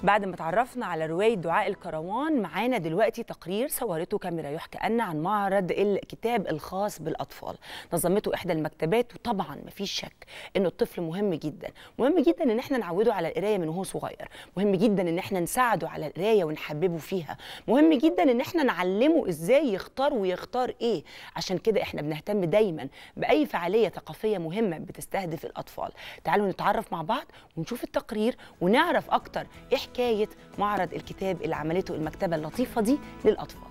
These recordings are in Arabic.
بعد ما تعرفنا على رواية دعاء الكروان، معانا دلوقتي تقرير صورته كاميرا يحكى أن عن معرض الكتاب الخاص بالأطفال نظمته إحدى المكتبات. وطبعا مفيش شك إنه الطفل مهم جدا، مهم جدا إن احنا نعوده على القراية من وهو صغير، مهم جدا إن احنا نساعده على القراية ونحببه فيها، مهم جدا إن احنا نعلمه إزاي يختار ويختار إيه. عشان كده احنا بنهتم دايما بأي فعالية ثقافية مهمة بتستهدف الأطفال. تعالوا نتعرف مع بعض ونشوف التقرير ونعرف أكتر إيه حكاية معرض الكتاب اللي عملته المكتبة اللطيفة دي للأطفال.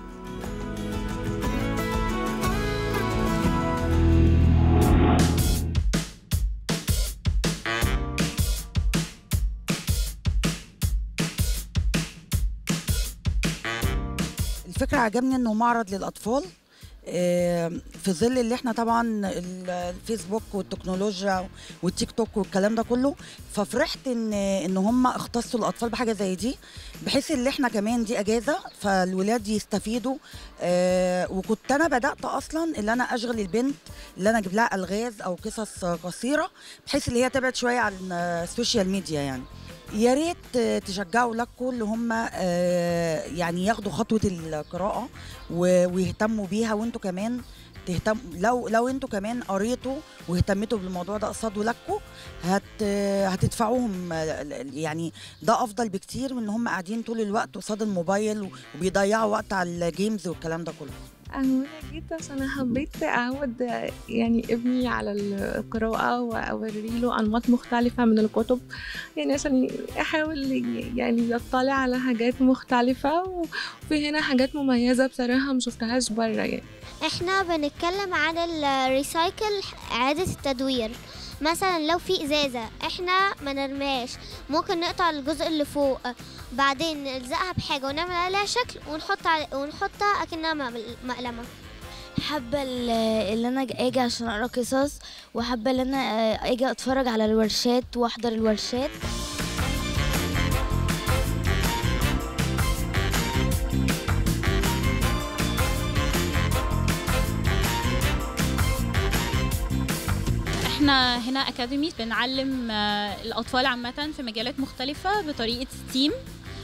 الفكرة عجبني انه معرض للأطفال في ظل اللي احنا طبعا الفيسبوك والتكنولوجيا والتيك توك والكلام ده كله، ففرحت ان هم اختصوا الاطفال بحاجه زي دي، بحيث ان احنا كمان دي اجازه فالولاد يستفيدوا. وكنت انا بدات اصلا اللي انا اشغل البنت اللي انا اجيب لها الغاز او قصص قصيره، بحيث اللي هي تبعد شويه عن السوشيال ميديا. يعني يا ريت تشجعوا ولادكم اللي هم يعني ياخدوا خطوه القراءه ويهتموا بيها، وانتوا كمان تهتم. لو انتوا كمان قريتوا واهتمتوا بالموضوع ده قصاد ولادكم هتدفعوهم. يعني ده افضل بكتير من ان هم قاعدين طول الوقت قصاد الموبايل وبيضيعوا وقت على الجيمز والكلام ده كله. أنا جيت عشان أنا حبيت أعود يعني ابني على القراءة وأوري له أنماط مختلفة من الكتب، يعني عشان يحاول يعني يطلع على حاجات مختلفة، وفي هنا حاجات مميزة بصراحة مشوفتهاش برا. يعني احنا بنتكلم عن الريسايكل، إعادة التدوير. مثلا لو في ازازه احنا ما نرميهاش، ممكن نقطع الجزء اللي فوق، بعدين نلزقها بحاجه ونعمل عليها شكل ونحطها اكنها مقلمه. حابه اللي انا اجي عشان اقرا قصص، وحابه ان انا اجي اتفرج على الورشات واحضر الورشات. احنا هنا اكاديمي بنعلم الاطفال عامه في مجالات مختلفه بطريقه ستيم.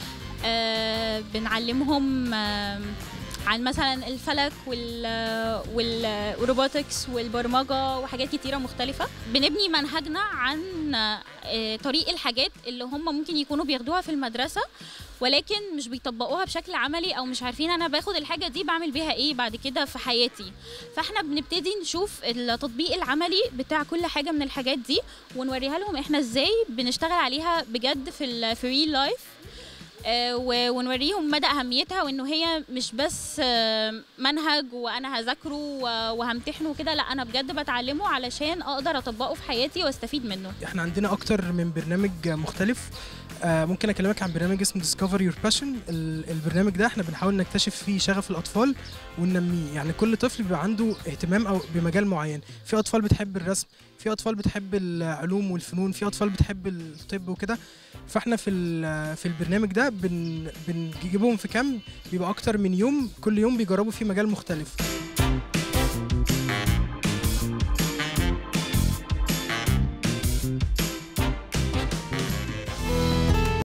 بنعلمهم عن مثلا الفلك والروبوتكس والبرمجه وحاجات كتيره مختلفه. بنبني منهجنا عن طريق الحاجات اللي هم ممكن يكونوا بياخدوها في المدرسه، ولكن مش بيطبقوها بشكل عملي، او مش عارفين انا باخد الحاجه دي بعمل بيها ايه بعد كده في حياتي. فاحنا بنبتدي نشوف التطبيق العملي بتاع كل حاجه من الحاجات دي، ونوريها لهم احنا ازاي بنشتغل عليها بجد في ريل لايف، ونوريهم مدى اهميتها، وانه هي مش بس منهج وانا هذاكره وهمتحنه كده، لا انا بجد بتعلمه علشان اقدر اطبقه في حياتي واستفيد منه. احنا عندنا اكتر من برنامج مختلف. ممكن اكلمك عن برنامج اسمه Discover Your Passion. البرنامج ده احنا بنحاول نكتشف فيه شغف الاطفال وننميه. يعني كل طفل بيبقى عنده اهتمام او بمجال معين. في اطفال بتحب الرسم، في اطفال بتحب العلوم والفنون، في اطفال بتحب الطب وكده. فاحنا في البرنامج ده بنجيبهم في كامب، بيبقى اكتر من يوم، كل يوم بيجربوا فيه مجال مختلف.